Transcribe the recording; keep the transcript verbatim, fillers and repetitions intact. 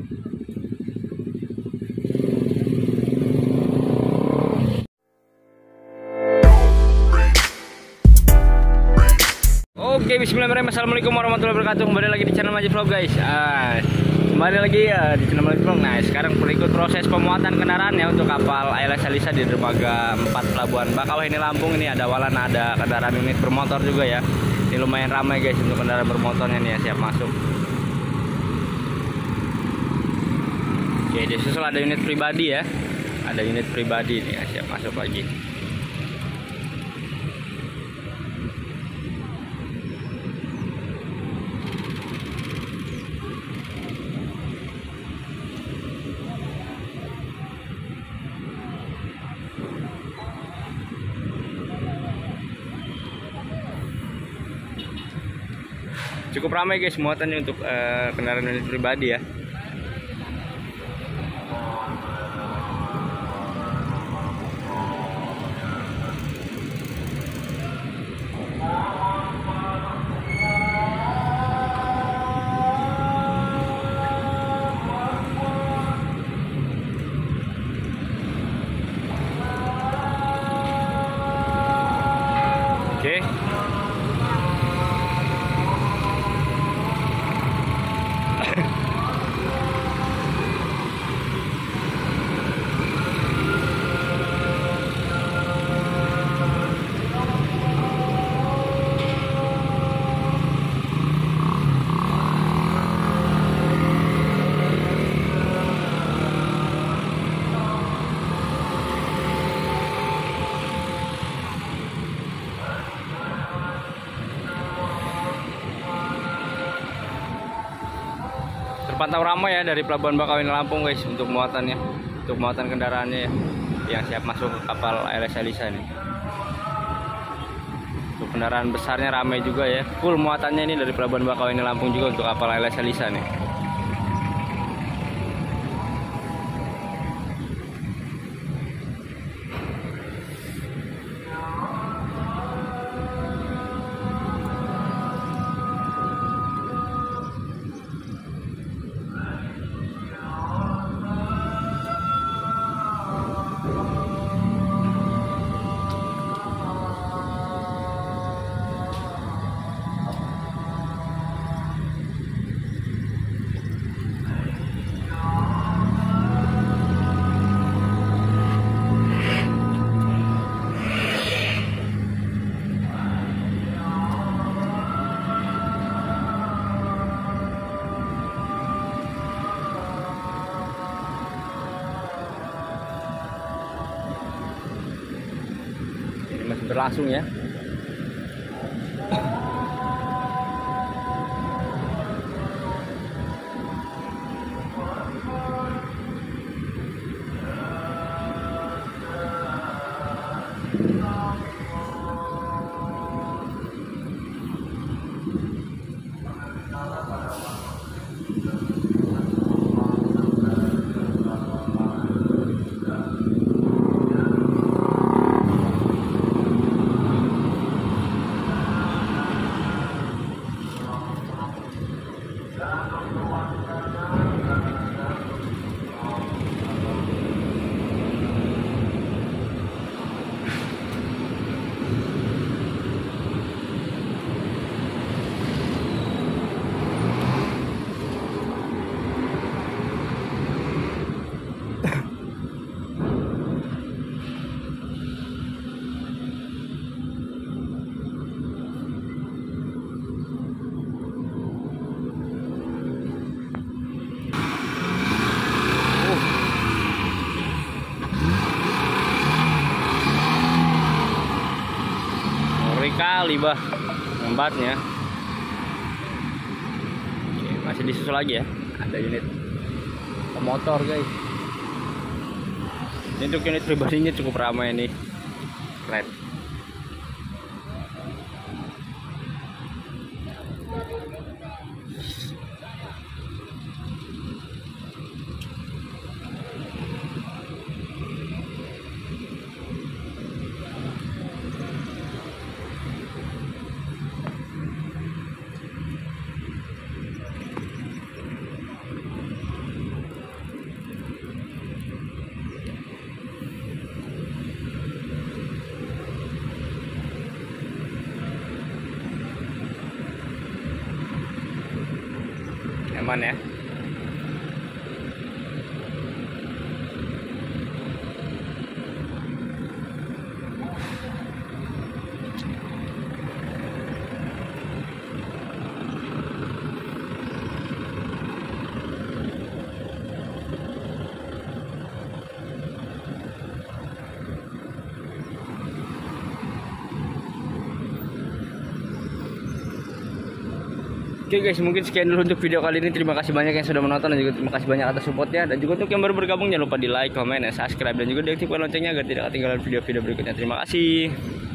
Oke, bismillahirrahmanirrahim. Assalamualaikum warahmatullahi wabarakatuh. Kembali lagi di channel Majid Vlog, guys. Ah, kembali lagi ya di channel Majid Vlog. Nah, sekarang berikut proses pemuatan kendaraan ya untuk kapal A L S Elisa di dermaga empat Pelabuhan Bakauheni Lampung. Ini ada awalan, ada kendaraan unit bermotor juga ya. Ini lumayan ramai, guys, untuk kendaraan bermotornya nih ya, siap masuk. Oke, disusul ada unit pribadi ya. Ada unit pribadi nih ya, siap masuk lagi. Cukup ramai, guys, muatannya untuk uh, kendaraan unit pribadi ya. Oke. Terpantau ramai ya dari Pelabuhan Bakauheni Lampung, guys, untuk muatannya, untuk muatan kendaraannya ya, yang siap masuk ke kapal A L S Elisa nih. Untuk kendaraan besarnya ramai juga ya, full muatannya ini dari Pelabuhan Bakauheni Lampung juga untuk kapal A L S Elisa nih. Masih berlangsung ya. Kali bah lembatnya. Oke, masih disusul lagi ya, ada unit motor, guys. Ini untuk unit pribadinya cukup ramai nih, keren. teman-teman ya. Oke guys, mungkin sekian dulu untuk video kali ini. Terima kasih banyak yang sudah menonton dan juga terima kasih banyak atas supportnya. Dan juga untuk yang baru bergabung jangan lupa di like, comment, dan subscribe, dan juga diaktifkan loncengnya agar tidak ketinggalan video-video berikutnya. Terima kasih.